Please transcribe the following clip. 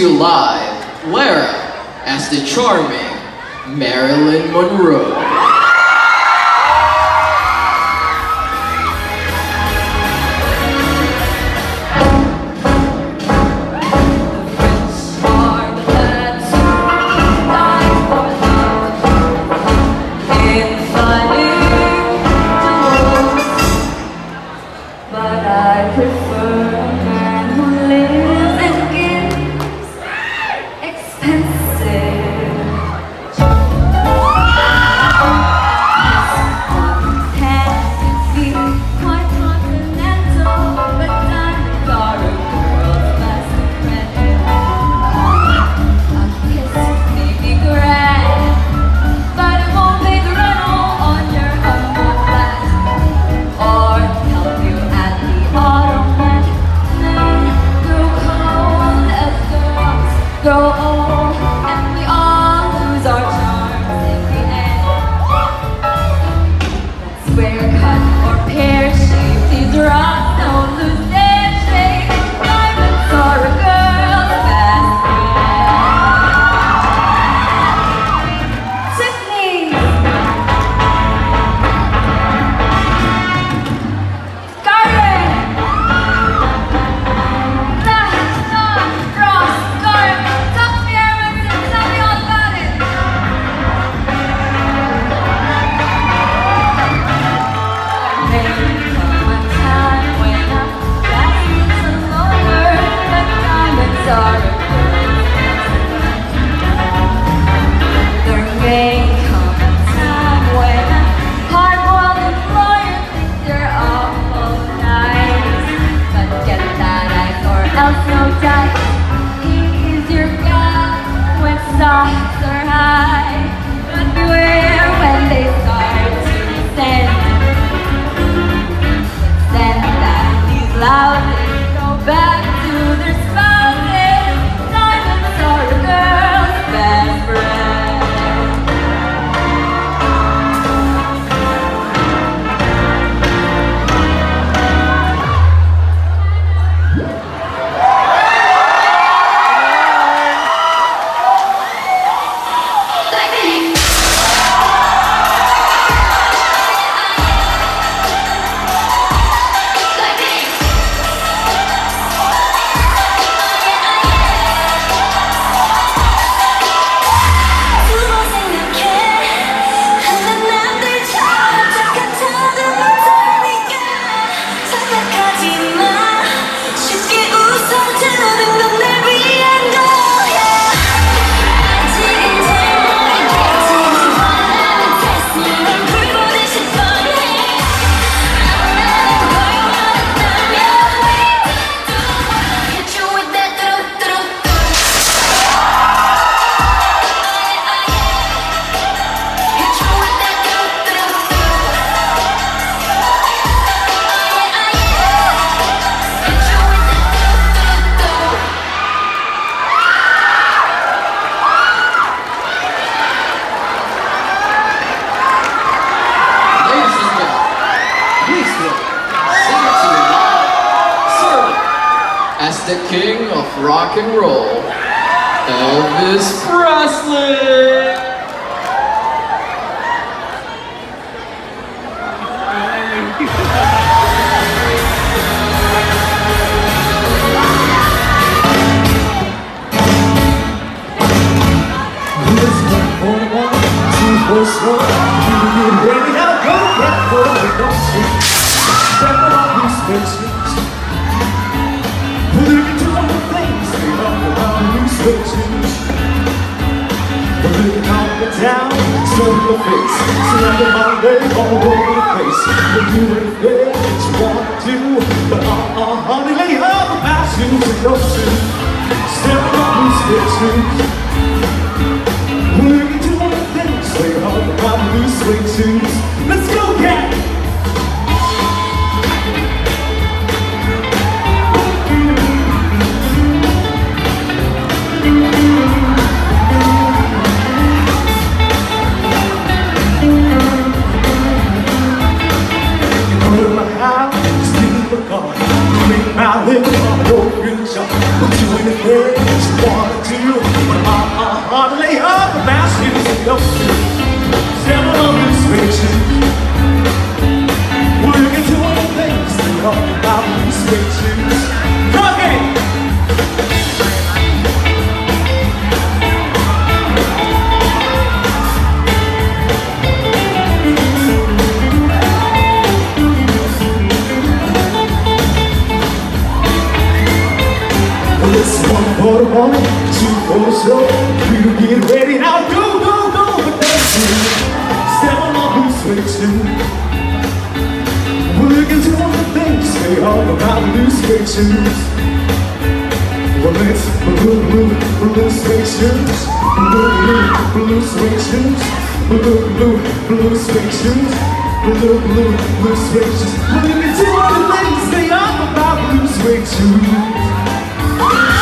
you live, Lara as the charming Marilyn Monroe. As the king of rock and roll, Elvis Presley! Down, show your face, surrender my leg all over the place. But you ain't there, what you want to do. But honey, lay all the passions and notions. Step on loose fixtures. We're into all the things, lay all the loose swing shoes. Let's go, cat! My lips are open shut, but you ain't afraid, you wanna to, but to lay up the basket and go to. Step on this picture. We're going to all the things that talk about these pictures. Rocky! It's one for the morning, two for the show. We'll get ready now, go, go, go, but that's it. Step on my blue suede shoe. We're going to all the things they all about blue suede shoes. Well, it's blue suede shoes. Blue suede shoes. Blue suede shoes. Blue suede shoes. We're going to all the things they all about blue suede shoes.